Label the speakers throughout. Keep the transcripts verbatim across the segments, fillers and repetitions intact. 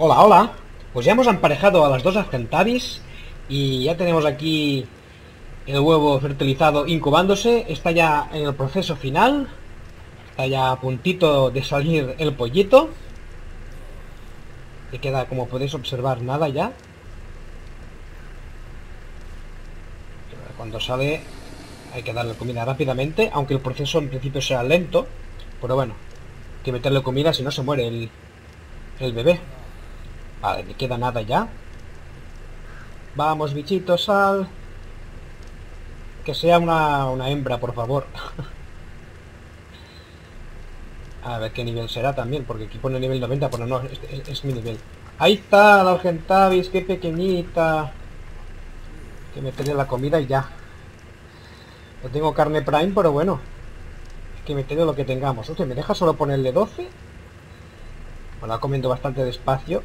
Speaker 1: Hola, hola. Pues ya hemos emparejado a las dos Argentavis y ya tenemos aquí el huevo fertilizado incubándose. Está ya en el proceso final. Está ya a puntito de salir el pollito. Que queda, como podéis observar, nada ya. Cuando sale hay que darle comida rápidamente, aunque el proceso en principio sea lento. Pero bueno, hay que meterle comida, si no se muere el, el bebé. Vale, me queda nada ya. Vamos, bichito, sal. Que sea una, una hembra, por favor. A ver qué nivel será también, porque aquí pone nivel noventa, pero no, es, es, es mi nivel. Ahí está la Argentavis, qué pequeñita. Que meterle la comida y ya. No tengo carne prime, pero bueno. Hay que meterle lo que tengamos. Usted, ¿me deja solo ponerle doce? Bueno, va comiendo bastante despacio.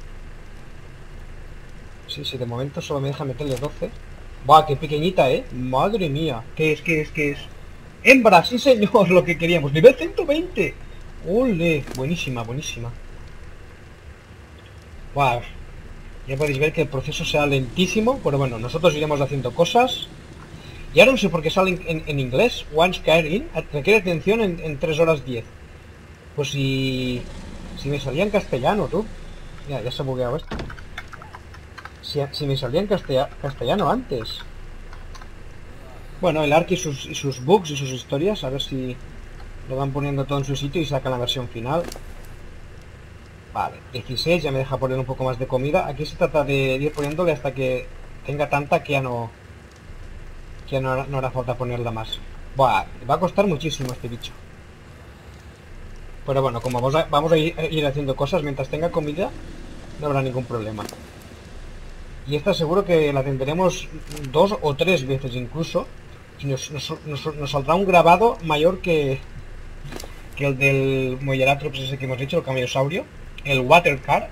Speaker 1: Sí, sí, de momento solo me deja meterle doce. Buah, qué pequeñita, ¿eh? Madre mía. ¿Qué es, qué es, qué es? Hembra, sí señor, lo que queríamos. Nivel ciento veinte. ¡Ole! Buenísima, buenísima. Buah. Ya podéis ver que el proceso será lentísimo, pero bueno, nosotros iremos haciendo cosas. Y ahora no sé por qué sale en, en, en inglés. Once carrying, requiere atención en, en tres horas diez. Pues si... Si me salía en castellano, tú. Mira, ya se ha bugueado esto. Si, si me salía en castella, castellano antes. Bueno, el Ark y sus, y sus bugs y sus historias, a ver si lo van poniendo todo en su sitio y sacan la versión final. Vale, dieciséis, ya me deja poner un poco más de comida. Aquí se trata de ir poniéndole hasta que tenga tanta que ya no... Que no, no hará falta ponerla más. Buah, va a costar muchísimo este bicho. Pero bueno, como vamos a, vamos a ir, a ir haciendo cosas mientras tenga comida, no habrá ningún problema. Y esta seguro que la tendremos dos o tres veces incluso. Y nos, nos, nos, nos saldrá un grabado mayor que, que el del Moyeratrops ese que hemos dicho, el camellosaurio. El Watercar.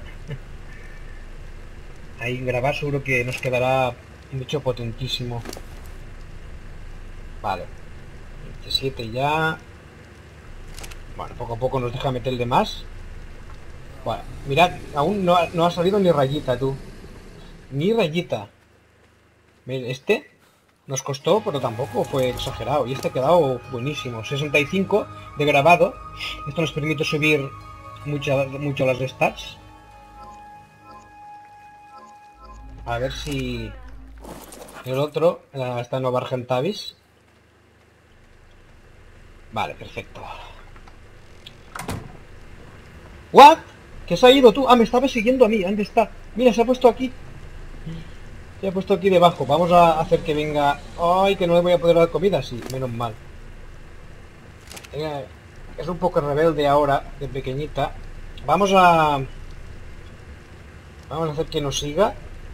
Speaker 1: Ahí grabar seguro que nos quedará un bicho potentísimo. Vale. veintisiete ya. Bueno, poco a poco nos deja meterle más. Bueno, mirad, aún no ha, no ha salido ni rayita, tú. Ni rayita. Miren, este nos costó, pero tampoco fue exagerado. Y este ha quedado buenísimo. sesenta y cinco de grabado. Esto nos permite subir mucho, mucho las stats. A ver si el otro, esta nueva Argentavis. Vale, perfecto. ¿What? ¿Qué se ha ido tú? Ah, me estaba siguiendo a mí. ¿Dónde está? Mira, se ha puesto aquí. Se ha puesto aquí debajo. Vamos a hacer que venga... Ay, que no le voy a poder dar comida. Sí, menos mal. Eh, es un poco rebelde ahora, de pequeñita. Vamos a... Vamos a hacer que nos siga.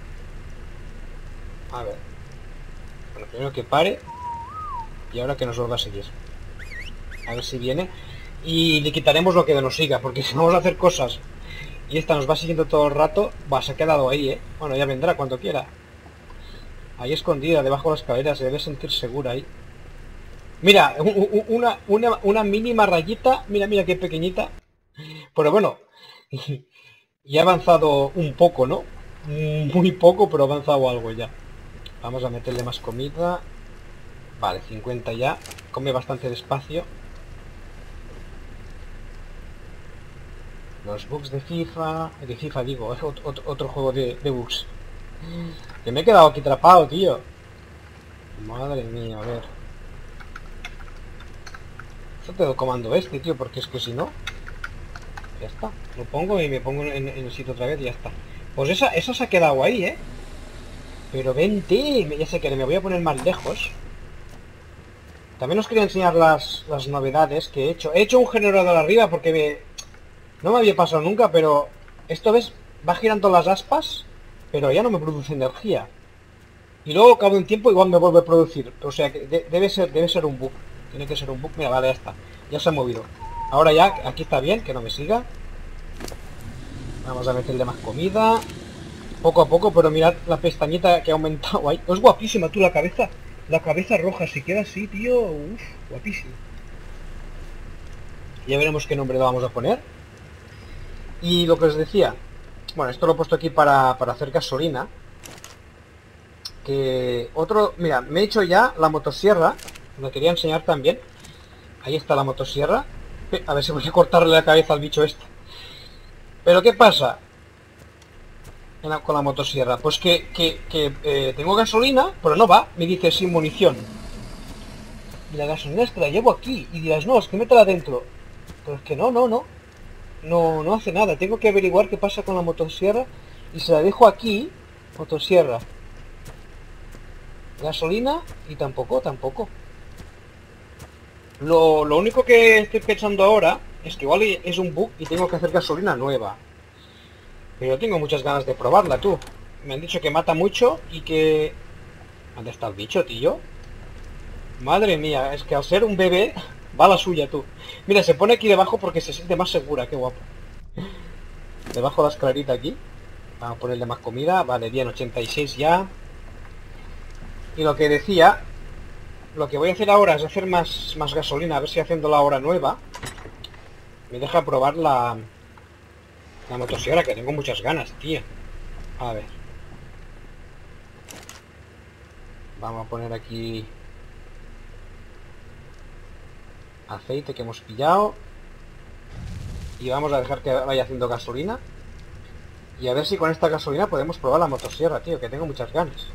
Speaker 1: A ver. Bueno, primero que pare. Y ahora que nos vuelva a seguir. A ver si viene. Y le quitaremos lo que nos siga. Porque si vamos a hacer cosas y esta nos va siguiendo todo el rato... Va, se ha quedado ahí, ¿eh? Bueno, ya vendrá cuando quiera. Ahí escondida, debajo de la escalera. Se debe sentir segura ahí. Mira, una, una, una mínima rayita. Mira, mira qué pequeñita. Pero bueno... Y ha avanzado un poco, ¿no? Muy poco, pero ha avanzado algo ya. Vamos a meterle más comida. Vale, cincuenta ya. Come bastante despacio. Los bugs de FIFA... De FIFA digo, es otro, otro, otro juego de, de bugs. Que me he quedado aquí atrapado, tío. Madre mía, a ver. Yo te doy comando este, tío, porque es que si no... Ya está. Lo pongo y me pongo en, en el sitio otra vez y ya está. Pues esa, esa se ha quedado ahí, ¿eh? Pero vente, ya sé que me voy a poner más lejos. También os quería enseñar las, las novedades que he hecho. He hecho un generador arriba porque me... No me había pasado nunca, pero... Esto, ¿ves? Va girando las aspas, pero ya no me produce energía. Y luego, al cabo de un tiempo, igual me vuelve a producir. O sea, que de, debe ser debe ser un bug. Tiene que ser un bug. Mira, vale, ya está. Ya se ha movido. Ahora ya, aquí está bien, que no me siga. Vamos a meterle más comida. Poco a poco, pero mirad la pestañita que ha aumentado ahí. Es guapísima, tú, la cabeza. La cabeza roja, si queda así, tío. Uf, guapísimo. Ya veremos qué nombre le vamos a poner. Y lo que os decía, Bueno, esto lo he puesto aquí para, para hacer gasolina. Que otro... Mira, me he hecho ya la motosierra. Lo quería enseñar también. Ahí está la motosierra. A ver si voy a cortarle la cabeza al bicho este. Pero ¿qué pasa en la, con la motosierra? Pues que, que, que eh, tengo gasolina, pero no va. Me dice sin munición. Y la gasolina es que la llevo aquí. Y dirás, no, es que métela dentro. Pero es que no, no, no. No, no hace nada. Tengo que averiguar qué pasa con la motosierra. Y se la dejo aquí. Motosierra. Gasolina. Y tampoco, tampoco. Lo, lo único que estoy pensando ahora es que igual es un bug y tengo que hacer gasolina nueva. Pero tengo muchas ganas de probarla, tú. Me han dicho que mata mucho y que... ¿Dónde está el bicho, tío? Madre mía, es que al ser un bebé va la suya, tú. Mira, se pone aquí debajo porque se siente más segura, qué guapo. Debajo de la escalerita aquí. Vamos a ponerle más comida. Vale, bien, ochenta y seis ya. Y lo que decía... Lo que voy a hacer ahora es hacer más, más gasolina, a ver si haciendo la hora nueva me deja probar la, la motosierra, que tengo muchas ganas, tío. A ver. Vamos a poner aquí aceite que hemos pillado. Y vamos a dejar que vaya haciendo gasolina. Y a ver si con esta gasolina podemos probar la motosierra, tío, que tengo muchas ganas.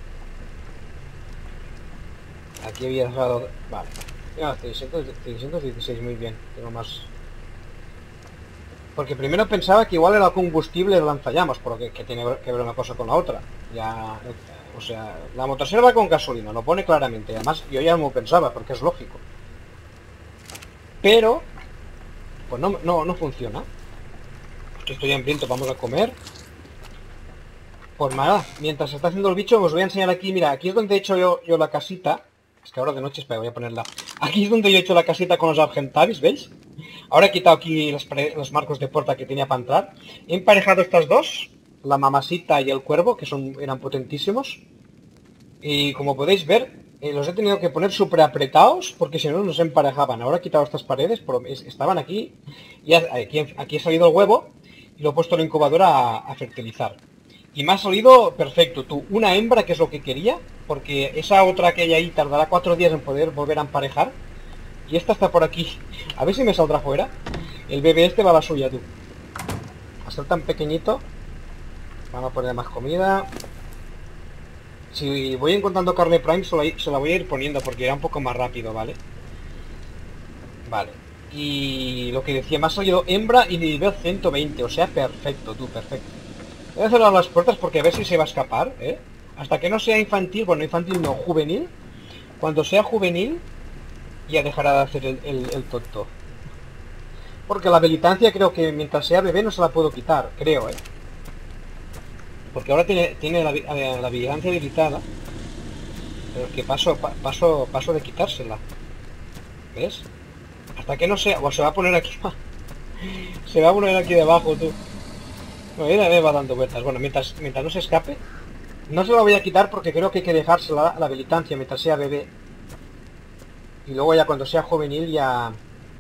Speaker 1: Aquí había dejado... Vale. Mira, seiscientos dieciséis, muy bien. Tengo más... Porque primero pensaba que igual era combustible de lanzallamas, porque que tiene que ver una cosa con la otra. Ya... O sea, la motosierra va con gasolina, lo pone claramente. Además, yo ya no lo pensaba, porque es lógico. Pero... Pues no, no, no funciona. Porque estoy hambriento, vamos a comer. Pues nada, mientras se está haciendo el bicho, os voy a enseñar aquí. Mira, aquí es donde he hecho yo, yo la casita. Es que ahora de noche, espera, voy a ponerla. Aquí es donde yo he hecho la casita con los argentavis, ¿veis? Ahora he quitado aquí los, los marcos de puerta que tenía para entrar. He emparejado estas dos, la mamasita y el cuervo, que son eran potentísimos. Y como podéis ver, eh, los he tenido que poner súper apretados, porque si no, no se emparejaban. Ahora he quitado estas paredes, pero estaban aquí. Y aquí, aquí he salido el huevo y lo he puesto en la incubadora a, a fertilizar. Y me ha salido perfecto, tú, una hembra, que es lo que quería, porque esa otra que hay ahí tardará cuatro días en poder volver a emparejar. Y esta está por aquí. A ver si me saldrá fuera. El bebé este va a la suya, tú. A ser tan pequeñito. Vamos a poner más comida. Si voy encontrando carne prime, se la, se la voy a ir poniendo, porque irá un poco más rápido, ¿vale? Vale. Y lo que decía, me ha salido hembra y nivel ciento veinte, o sea, perfecto, tú, perfecto. Voy a cerrar las puertas porque a ver si se va a escapar, ¿eh? Hasta que no sea infantil, bueno, infantil no, juvenil. Cuando sea juvenil, ya dejará de hacer el, el, el tonto. Porque la habilitancia creo que mientras sea bebé no se la puedo quitar, creo, ¿eh? Porque ahora tiene, tiene la, la, la vigilancia habilitada. Pero es que paso, pa, paso, paso de quitársela. ¿Ves? Hasta que no sea... O se va a poner aquí... se va a poner aquí debajo, tú. No, ella me va dando vueltas. Bueno, mientras, mientras no se escape, no se la voy a quitar porque creo que hay que dejarse la, la habilitancia mientras sea bebé. Y luego ya cuando sea juvenil ya...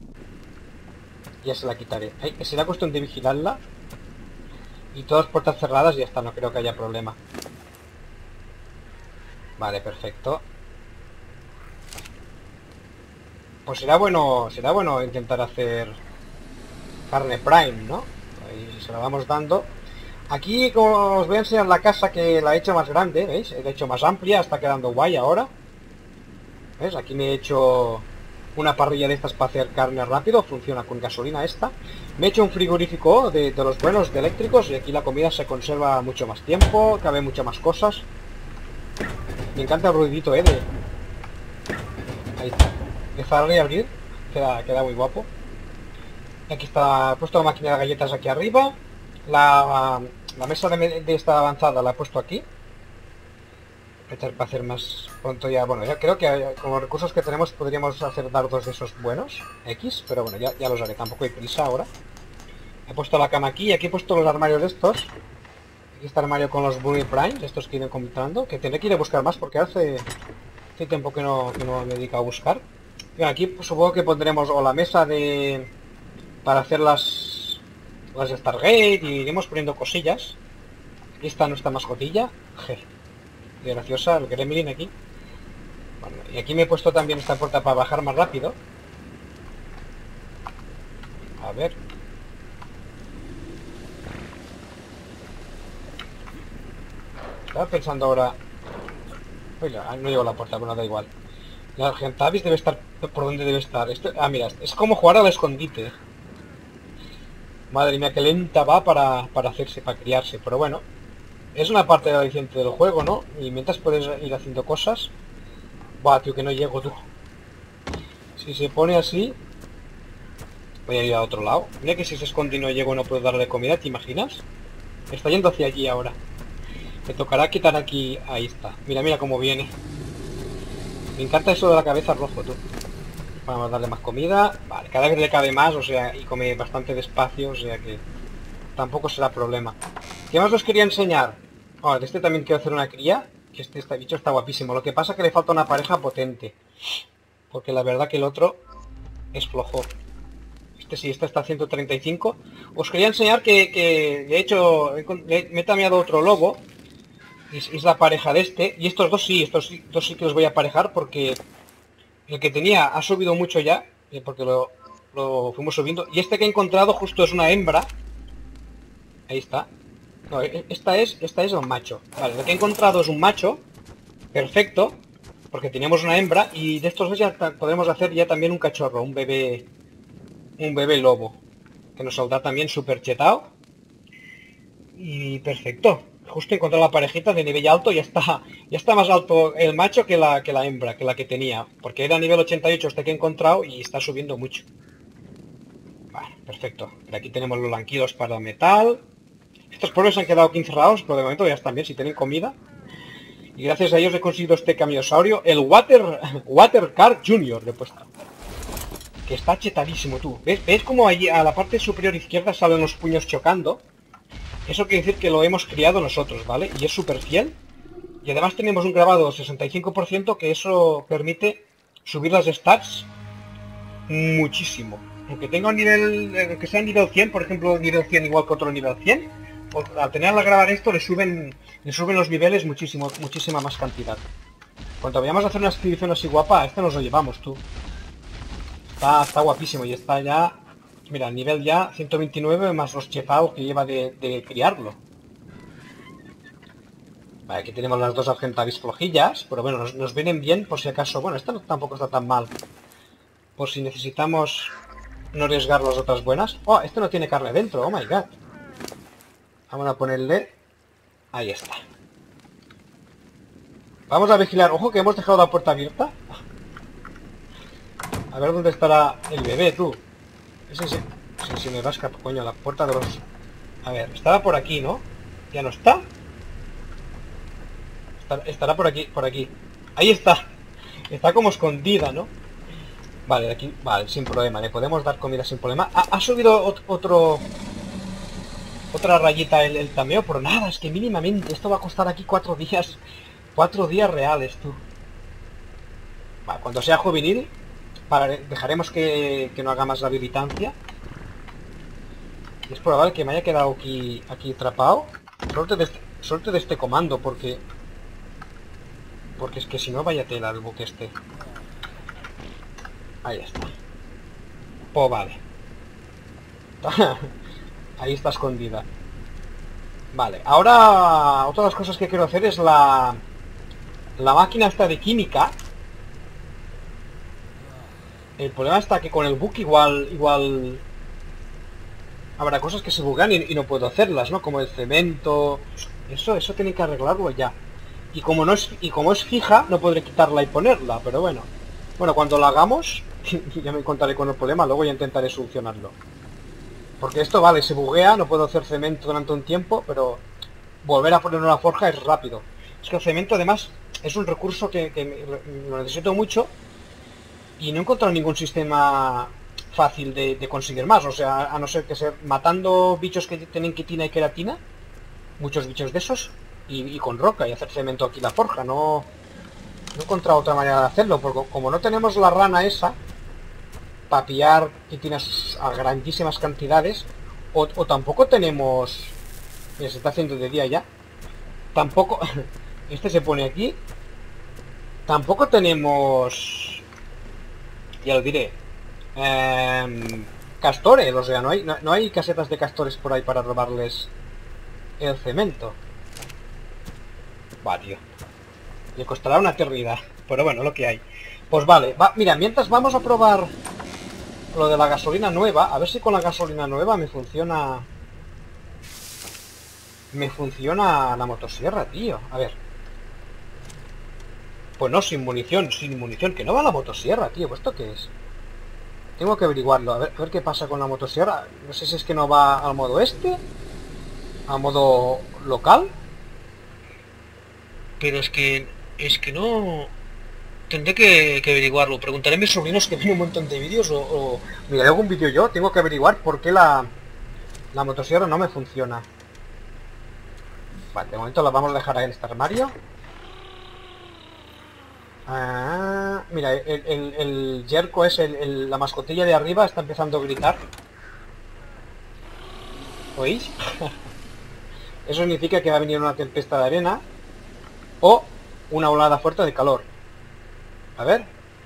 Speaker 1: Ya se la quitaré. Ay, será cuestión de vigilarla. Y todas puertas cerradas y ya está, no creo que haya problema. Vale, perfecto. Pues será bueno, será bueno intentar hacer carne prime, ¿no? Ahí se la vamos dando. Aquí, como os voy a enseñar la casa, que la he hecho más grande, ¿veis? La he hecho más amplia, está quedando guay ahora. ¿Ves? Aquí me he hecho una parrilla de estas para hacer carne rápido, funciona con gasolina esta. Me he hecho un frigorífico de, de los buenos, de eléctricos, y aquí la comida se conserva mucho más tiempo, cabe muchas más cosas. Me encanta el ruidito, ¿eh? De... Ahí está. De cerrar y abrir, queda, queda muy guapo. Aquí está, he puesto la máquina de galletas aquí arriba. La, la mesa de, de esta avanzada la he puesto aquí. Para hacer más pronto ya, bueno, ya creo que con los recursos que tenemos podríamos hacer dardos de esos buenos, X, pero bueno, ya, ya los haré, tampoco hay prisa ahora. He puesto la cama aquí, y aquí he puesto los armarios de estos. Aquí está el armario con los Blue Prime, estos que iré comprando, que tendré que ir a buscar más porque hace, hace tiempo que no, que no me dedico a buscar. Y aquí pues, supongo que pondremos o la mesa de... para hacer las... las Stargate, y iremos poniendo cosillas. Y esta nuestra mascotilla. Je, qué graciosa, el gremlin aquí. Bueno, y aquí me he puesto también esta puerta para bajar más rápido. A ver. Estaba pensando ahora... Oiga, no llego a la puerta, bueno, da igual. La Argentavis debe estar... ¿Por dónde debe estar? Esto... Ah, mira, es como jugar al escondite. Madre mía, qué lenta va para, para hacerse, para criarse. Pero bueno, es una parte aliciente del juego, ¿no? Y mientras puedes ir haciendo cosas... Buah, tío, que no llego, tú. Si se pone así... Voy a ir a otro lado. Mira que si se esconde y no llego no puedo darle comida, ¿te imaginas? Está yendo hacia allí ahora. Me tocará quitar aquí... Ahí está. Mira, mira cómo viene. Me encanta eso de la cabeza rojo, tú. Vamos a darle más comida. Vale, cada vez le cabe más, o sea, y come bastante despacio, o sea que... Tampoco será problema. ¿Qué más os quería enseñar? Oh, de este también quiero hacer una cría. Que este, este bicho está guapísimo. Lo que pasa es que le falta una pareja potente. Porque la verdad que el otro es flojo. Este sí, este está a ciento treinta y cinco. Os quería enseñar que, que de hecho, he, me he tameado otro lobo. Es, es la pareja de este. Y estos dos sí, estos dos sí que los voy a aparejar porque el que tenía ha subido mucho ya. Eh, porque lo, lo fuimos subiendo. Y este que he encontrado justo es una hembra. Ahí está. No, esta es, esta es un macho. Vale, lo que he encontrado es un macho. Perfecto. Porque teníamos una hembra. Y de estos dos ya podemos hacer ya también un cachorro. Un bebé. Un bebé lobo. Que nos saldrá también súper chetado. Y perfecto. Justo he encontrado la parejita de nivel alto. Ya está. Ya está más alto el macho que la, que la hembra. Que la que tenía. Porque era nivel ochenta y ocho este que he encontrado. Y está subiendo mucho. Vale, perfecto. Por aquí tenemos los lanquidos para metal. Estos pueblos han quedado aquí encerrados, pero de momento ya están bien, si tienen comida. Y gracias a ellos he conseguido este camiosaurio, el Water Water Car Junior, le he puesto. Que está chetadísimo, tú. ¿Ves? ¿Ves cómo allí a la parte superior izquierda salen los puños chocando? Eso quiere decir que lo hemos criado nosotros, ¿vale? Y es súper fiel. Y además tenemos un grabado sesenta y cinco por ciento que eso permite subir las stats muchísimo. Aunque tenga un nivel, que sea nivel cien, por ejemplo, nivel cien igual que otro nivel cien, al tener a grabar esto le suben le suben los niveles muchísimo, muchísima más cantidad. Cuando vayamos a hacer una expedición así guapa, este nos lo llevamos, tú. Está, está guapísimo y está ya... Mira, el nivel ya ciento veintinueve más los chefaos que lleva de, de criarlo. Vale, aquí tenemos las dos Argentavis flojillas, pero bueno, nos, nos vienen bien por si acaso... Bueno, esta no, tampoco está tan mal. Por si necesitamos no arriesgar las otras buenas. Oh, este no tiene carne dentro, oh my god. Vamos a ponerle... Ahí está. Vamos a vigilar. Ojo que hemos dejado la puerta abierta. A ver dónde estará el bebé, tú. Ese sí. Sí, sí, me rasca, coño, la puerta de los... A ver, estará por aquí, ¿no? ¿Ya no está? Estará, estará por aquí, por aquí. Ahí está. Está como escondida, ¿no? Vale, de aquí... Vale, sin problema. Le podemos dar comida sin problema. Ha, ha subido ot otro... Otra rayita el, el tameo, pero nada, es que mínimamente. Esto va a costar aquí cuatro días. Cuatro días reales, tú. Vale, cuando sea juvenil, para, dejaremos que, que no haga más la habilitancia. Y es probable que me haya quedado aquí, aquí atrapado. Suerte de, este, suerte de este comando, porque... Porque es que si no, vaya tela el buque este. Ahí está. Pues vale. Ahí está escondida. Vale, ahora otra de las cosas que quiero hacer es la la máquina esta de química. El problema está que con el bug igual igual habrá cosas que se buguean y, y no puedo hacerlas, ¿no? Como el cemento. Eso, eso tiene que arreglarlo ya. Y como no es, y como es fija, no podré quitarla y ponerla, pero bueno. Bueno, cuando la hagamos, ya me encontraré con el problema, luego ya intentaré solucionarlo. Porque esto, vale, se buguea, no puedo hacer cemento durante un tiempo, pero volver a poner una forja es rápido. Es que el cemento, además, es un recurso que, que lo necesito mucho y no he encontrado ningún sistema fácil de, de conseguir más. O sea, a no ser que ser matando bichos que tienen quitina y queratina, muchos bichos de esos, y, y con roca y hacer cemento aquí la forja. No, no he encontrado otra manera de hacerlo, porque como no tenemos la rana esa para pillar quitinas a grandísimas cantidades, o, o tampoco tenemos... Mira, se está haciendo de día ya. tampoco... Este se pone aquí. Tampoco tenemos... Ya lo diré. Eh, castores, o sea, no hay, no, no hay casetas de castores por ahí para robarles el cemento. Va, tío. Le costará una eternidad. Pero bueno, lo que hay. Pues vale, va, mira, mientras vamos a probar lo de la gasolina nueva. A ver si con la gasolina nueva me funciona... Me funciona la motosierra, tío. A ver. Pues no, sin munición, sin munición. Que no va la motosierra, tío. ¿Pues esto qué es? Tengo que averiguarlo. A ver, a ver qué pasa con la motosierra. No sé si es que no va al modo este. A modo local. Pero es que... Es que no... Tendré que, que averiguarlo. Preguntaré a mis sobrinos que ven un montón de vídeos o, o miraré algún vídeo yo. Tengo que averiguar por qué la, la motosierra no me funciona. Vale, de momento la vamos a dejar ahí en este armario. Ah, mira, el, el, el Jerko es el, el, la mascotilla de arriba, está empezando a gritar. ¿Oís? Eso significa que va a venir una tempesta de arena o una olada fuerte de calor. A ver.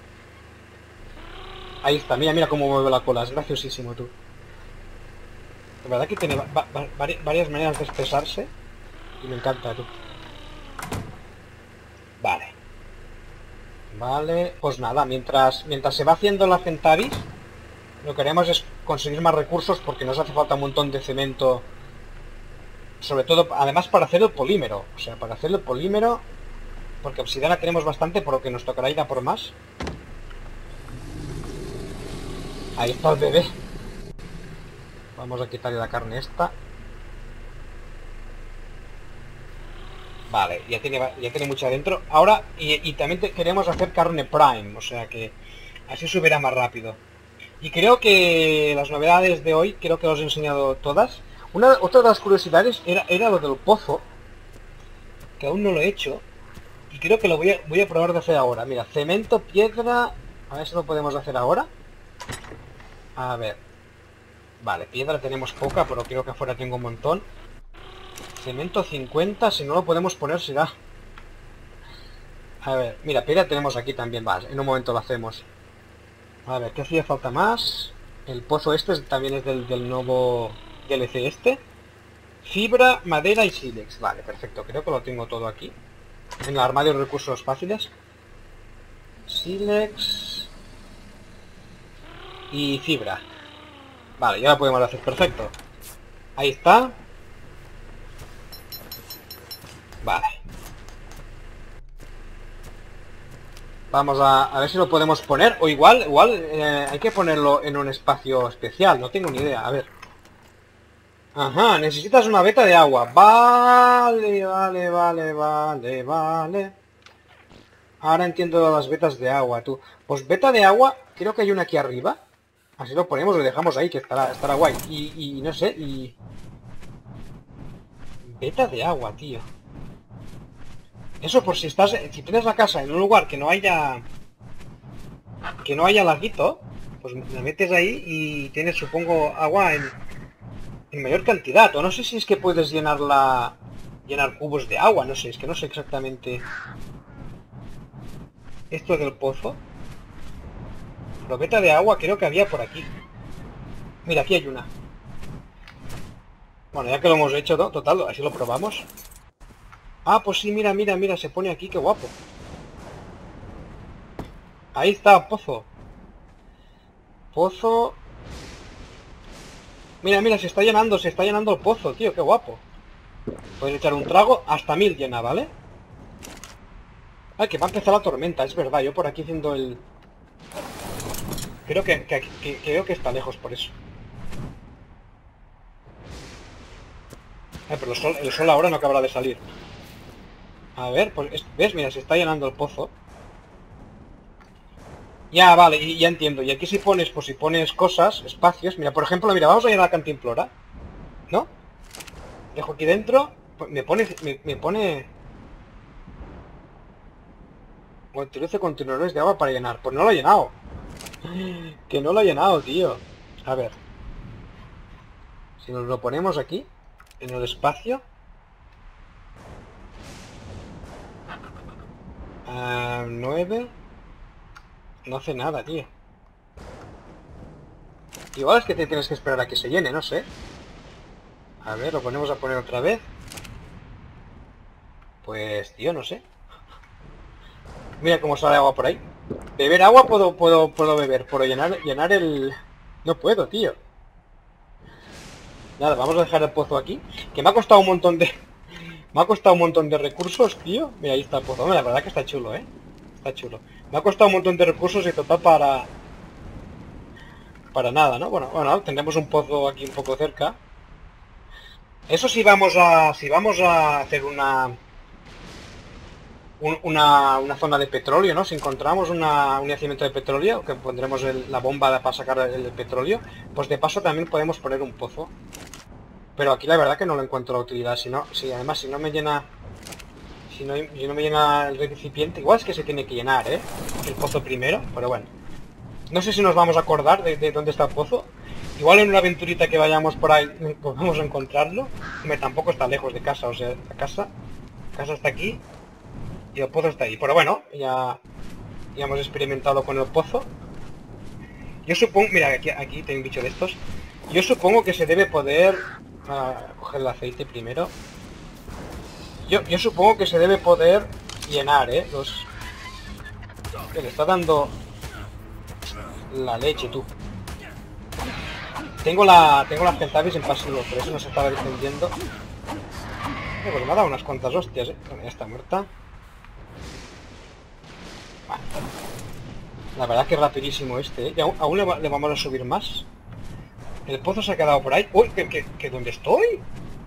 Speaker 1: Ahí está, mira, mira cómo mueve la cola, es graciosísimo, tú. La verdad que tiene va, va, varias maneras de expresarse y me encanta, tú. Vale. Vale, pues nada, mientras mientras se va haciendo la Centavis, lo que haremos es conseguir más recursos porque nos hace falta un montón de cemento. Sobre todo, además para hacer el polímero. O sea, para hacer el polímero, porque obsidiana tenemos bastante, por lo que nos tocará ir a por más. Ahí está el bebé. Vamos a quitarle la carne esta. Vale, ya tiene, ya tiene mucha adentro. Ahora, y, y también te, queremos hacer carne prime, o sea que así subirá más rápido. Y creo que las novedades de hoy, creo que os he enseñado todas. Una, otra de las curiosidades era, era lo del pozo, que aún no lo he hecho. Y creo que lo voy a, voy a probar de hacer ahora. Mira, cemento, piedra... A ver si lo podemos hacer ahora. A ver. Vale, piedra tenemos poca, pero creo que afuera tengo un montón. Cemento cincuenta, si no lo podemos poner será... A ver, mira, piedra tenemos aquí también, vale, en un momento lo hacemos. A ver, ¿qué hacía falta más? El pozo este también es del, del nuevo D L C este. Fibra, madera y sílex, vale, perfecto, creo que lo tengo todo aquí. En el armario de recursos fáciles. Sílex... Y fibra. Vale, ya lo podemos hacer, perfecto. Ahí está. Vale. Vamos a, a ver si lo podemos poner. O igual, igual eh, hay que ponerlo en un espacio especial. No tengo ni idea. A ver. Ajá, necesitas una veta de agua. Vale, vale, vale, vale, vale. Ahora entiendo las vetas de agua, tú. Pues veta de agua, creo que hay una aquí arriba. Así lo ponemos, lo dejamos ahí, que estará, estará guay. Y, y no sé, y... Veta de agua, tío. Eso por si estás, si tienes la casa en un lugar que no haya, que no haya laguito, pues la metes ahí y tienes, supongo, agua en, en mayor cantidad. O no sé si es que puedes llenarla, llenar cubos de agua, no sé, es que no sé exactamente esto del pozo. Probeta de agua creo que había por aquí. Mira, aquí hay una. Bueno, ya que lo hemos hecho, ¿no? Total, así lo probamos. Ah, pues sí, mira, mira, mira, se pone aquí, qué guapo. Ahí está, pozo. Pozo. Mira, mira, se está llenando, se está llenando el pozo, tío, qué guapo. Puedes echar un trago, hasta mil llena, ¿vale? Ay, que va a empezar la tormenta, es verdad, yo por aquí haciendo el... Creo que, que, que creo que está lejos por eso. Ay, pero el sol, el sol ahora no acabará de salir. A ver, pues, ¿ves? Mira, se está llenando el pozo. Ya, vale, y ya entiendo. Y aquí si pones, pues si pones cosas, espacios... Mira, por ejemplo, mira, vamos a llenar la cantimplora. ¿No? Dejo aquí dentro. Me pone... Me, me pone... Utilice contenedores de agua para llenar. Pues no lo he llenado. Que no lo he llenado, tío. A ver. Si nos lo ponemos aquí, en el espacio... Uh, nueve. No hace nada, tío. Igual es que te tienes que esperar a que se llene, no sé. A ver, lo ponemos a poner otra vez. Pues, tío, no sé. Mira cómo sale agua por ahí. Beber agua puedo, puedo, puedo beber. Pero llenar, llenar el... No puedo, tío. Nada, vamos a dejar el pozo aquí. Que me ha costado un montón de... Me ha costado un montón de recursos, tío. Mira, ahí está el pozo. Hombre, la verdad que está chulo, ¿eh? Está chulo. Me ha costado un montón de recursos y total para... Para nada, ¿no? Bueno, bueno, tendremos un pozo aquí un poco cerca. Eso sí vamos a... Si vamos a hacer una... Un, una, una zona de petróleo, ¿no? Si encontramos una, un yacimiento de petróleo, que pondremos el, la bomba para sacar el, el petróleo, pues de paso también podemos poner un pozo. Pero aquí la verdad que no le encuentro la utilidad. Si no, si además si no me llena... Si no, si no me llena el recipiente, igual es que se tiene que llenar, ¿eh? El pozo primero, pero bueno. No sé si nos vamos a acordar de, de dónde está el pozo. Igual en una aventurita que vayamos por ahí pues vamos a encontrarlo. Me tampoco está lejos de casa, o sea, la casa... La casa está aquí. Y el pozo está ahí. Pero bueno, ya, ya hemos experimentado con el pozo. Yo supongo... Mira, aquí, aquí tengo un bicho de estos. Yo supongo que se debe poder... Uh, coger el aceite primero. Yo, yo supongo que se debe poder llenar, ¿eh? Los... Que le está dando... La leche, tú. Tengo la... Tengo las centavis en pasivo, por eso no se estaba defendiendo. Eh, pues me ha dado unas cuantas hostias, ¿eh? Bueno, ya está muerta. Vale. La verdad que rapidísimo este, ¿eh? Y aún, aún le, va, le vamos a subir más. El pozo se ha quedado por ahí. ¡Uy! ¿Que, que, que dónde estoy?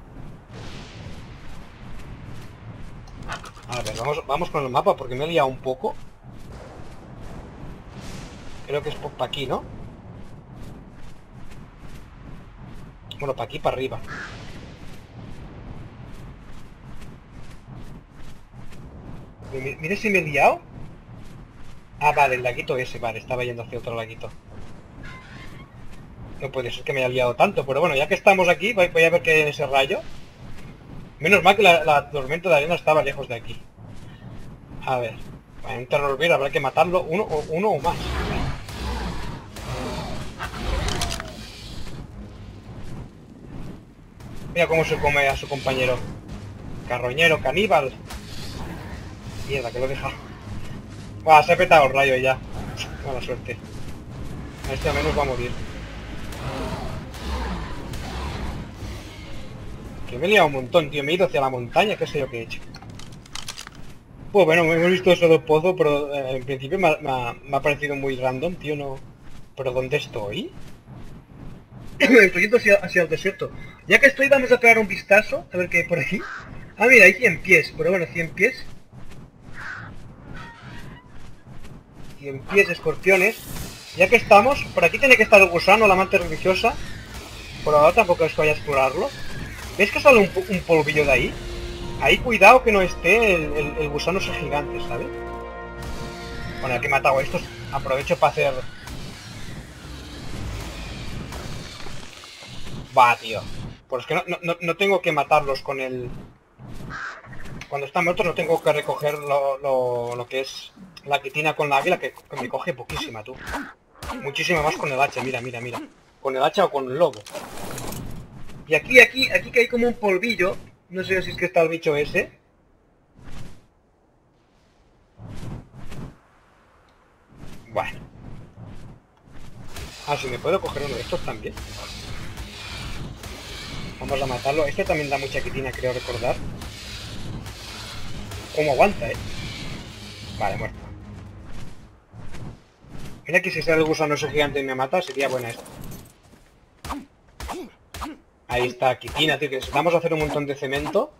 Speaker 1: A ver, vamos, vamos con el mapa porque me he liado un poco. Creo que es por aquí, ¿no? Bueno, para aquí, para arriba. Mire si me he liado. Ah, vale, el laguito ese, vale, estaba yendo hacia otro laguito. No puede ser que me haya liado tanto, pero bueno, ya que estamos aquí, voy, voy a ver qué hay en ese rayo. Menos mal que la, la tormenta de arena estaba lejos de aquí. A ver, para un terror habrá que matarlo uno o, uno o más. Mira cómo se come a su compañero. Carroñero, caníbal. Mierda, que lo he dejado. Buah, se ha petado el rayo ya. Mala suerte. Este al menos va a morir. Que me he liado un montón, tío. Me he ido hacia la montaña, qué sé yo qué he hecho. Pues bueno, hemos visto eso del pozo, pero eh, en principio me ha, me, ha, me ha parecido muy random, tío, no... ¿Pero dónde estoy? Estoy yendo hacia, hacia el desierto. Ya que estoy, vamos a pegar un vistazo, a ver qué hay por aquí. Ah, mira, hay cien pies, pero bueno, cien pies. cien pies, escorpiones. Ya que estamos, por aquí tiene que estar el gusano, la amante religiosa. Por ahora tampoco es que vaya a explorarlo. ¿Ves que sale un, un polvillo de ahí? Ahí cuidado que no esté el, el, el gusano ese gigante, ¿sabes? Bueno, aquí he matado a estos. Aprovecho para hacer... Va, tío. Pues es que no, no, no tengo que matarlos con el... Cuando están muertos no tengo que recoger lo, lo, lo que es la quitina con la águila, que, que me coge poquísima, tú. Muchísima más con el hacha, mira, mira, mira. Con el hacha o con el lobo. Y aquí, aquí, aquí que hay como un polvillo. No sé si es que está el bicho ese. Bueno. Ah, si me puedo coger uno de estos también. Vamos a matarlo. Este también da mucha quitina, creo recordar. ¿Cómo aguanta, eh? Vale, muerto. Mira que si sale el gusano ese gigante y me mata, sería buena esto. Ahí está, quitina, tío, que necesitamos hacer un montón de cemento.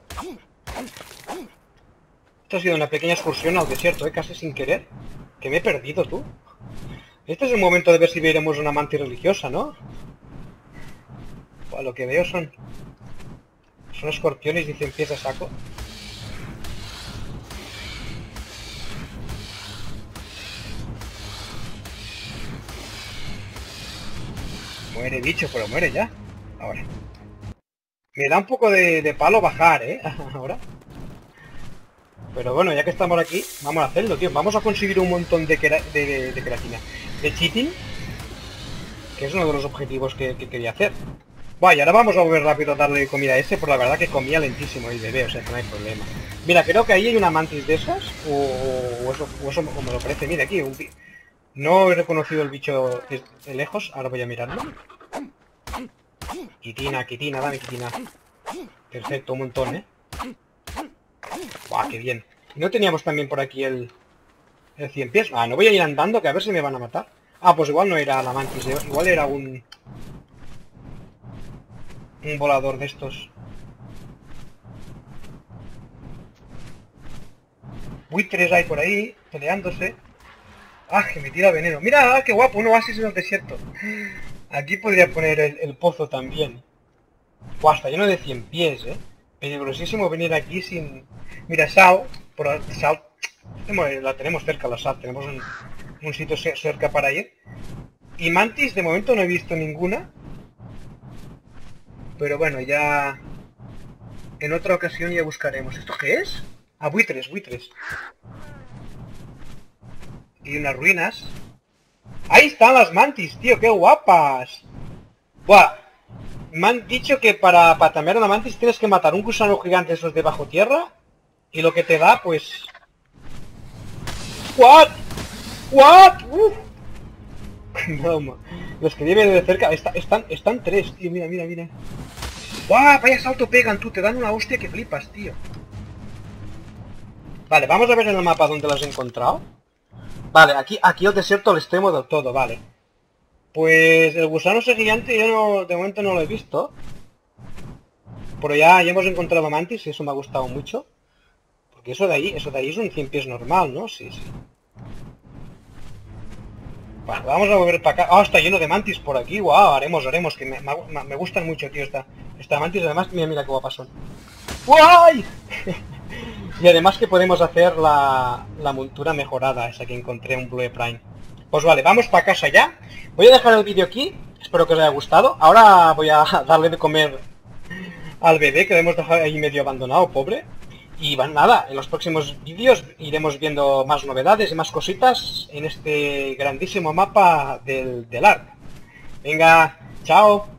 Speaker 1: Esto ha sido una pequeña excursión al desierto, eh, casi sin querer. Que me he perdido, tú. Este es el momento de ver si veremos una amante religiosa, ¿no? Pues lo que veo son... Son escorpiones y cien pies a saco. Muere, bicho, pero muere ya. Ahora. Me da un poco de, de palo bajar, ¿eh? Ahora. Pero bueno, ya que estamos aquí, vamos a hacerlo, tío. Vamos a conseguir un montón de, quera de, de, de queratina. De cheating. Que es uno de los objetivos que, que quería hacer. Buah, y ahora vamos a volver rápido a darle comida a ese, por la verdad que comía lentísimo el bebé, o sea que no hay problema. Mira, creo que ahí hay una mantis de esas, o, o eso, o eso como lo parece. Mira, aquí, un no he reconocido el bicho de, de lejos, ahora voy a mirarlo. Quitina, quitina, dame quitina. Perfecto, un montón, ¿eh? Buah, qué bien. ¿Y no teníamos también por aquí el, el cien pies? Ah, no voy a ir andando, que a ver si me van a matar. Ah, pues igual no era la mantis, igual era un... Un volador de estos. Buitres hay por ahí, peleándose. Ah, que me tira veneno. Mira, ah, qué guapo, un oasis en el desierto. Aquí podría poner el, el pozo también. Buah, está lleno de cien pies, eh. Peligrosísimo venir aquí sin... Mira, Sao, por Sao... La tenemos cerca, la Sao, tenemos un, un sitio cerca para ir. Y mantis, de momento no he visto ninguna. Pero bueno, ya... En otra ocasión ya buscaremos. ¿Esto qué es? Ah, buitres, buitres. Y unas ruinas. ¡Ahí están las mantis, tío! ¡Qué guapas! Buah. Me han dicho que para, para tamear una mantis tienes que matar un gusano gigante esos de bajo tierra. Y lo que te da, pues... ¿What? ¿What? Uf. No, los que viven de cerca... Está, están, están tres, tío. Mira, mira, mira. ¡Guau! Vaya salto pegan, tú. Te dan una hostia que flipas, tío. Vale, vamos a ver en el mapa dónde las he encontrado. Vale, aquí, aquí el desierto al extremo del todo, vale. Pues el gusano ese gigante yo no, de momento no lo he visto. Pero ya, ya hemos encontrado mantis y eso me ha gustado mucho. Porque eso de ahí, eso de ahí es un cien pies normal, ¿no? Sí, sí. Vale, vamos a volver para acá. Ah, está lleno de mantis por aquí. Guau, haremos, haremos. Que me, me, me gustan mucho, tío, esta, esta mantis. Además, mira, mira qué guapas son. ¡Guay! Y además que podemos hacer la, la montura mejorada, esa que encontré, un Blue Prime. Pues vale, vamos para casa ya. Voy a dejar el vídeo aquí. Espero que os haya gustado. Ahora voy a darle de comer al bebé, que lo hemos dejado ahí medio abandonado, pobre. Y bueno, nada, en los próximos vídeos iremos viendo más novedades y más cositas en este grandísimo mapa del, del Ark. Venga, chao.